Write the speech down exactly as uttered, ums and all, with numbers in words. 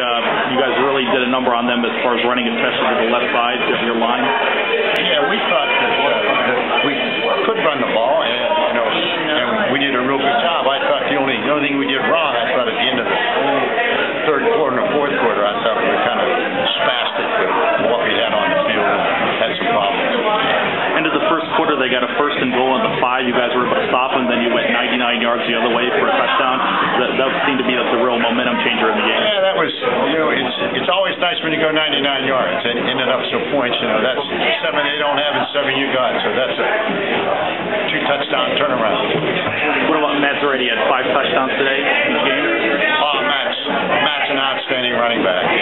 uh, you guys really did a number on them as far as running, especially to the left side of your line. Yeah, we thought that, uh, that we could run the ball, and you know, and we did a real good job. I thought the only the only thing we did wrong, I thought at the end of the third quarter and the fourth quarter, I thought we were kind of spastic with what we had on the field and had some problems. End of the first quarter, they got a first and goal on the five. You guys were able to stop them. Then you went ninety-nine yards the other way for a touchdown. That, that seemed to be the real momentum changer in the game. Yeah, that was, you know, it's it's always nice when you go ninety-nine yards and ended up some points. You know, that's seven they don't have and seven you got. So that's a two touchdown turnaround. What about Matt Zarate? He had five touchdowns today in the game. Oh, Matt's Matt's an outstanding running back.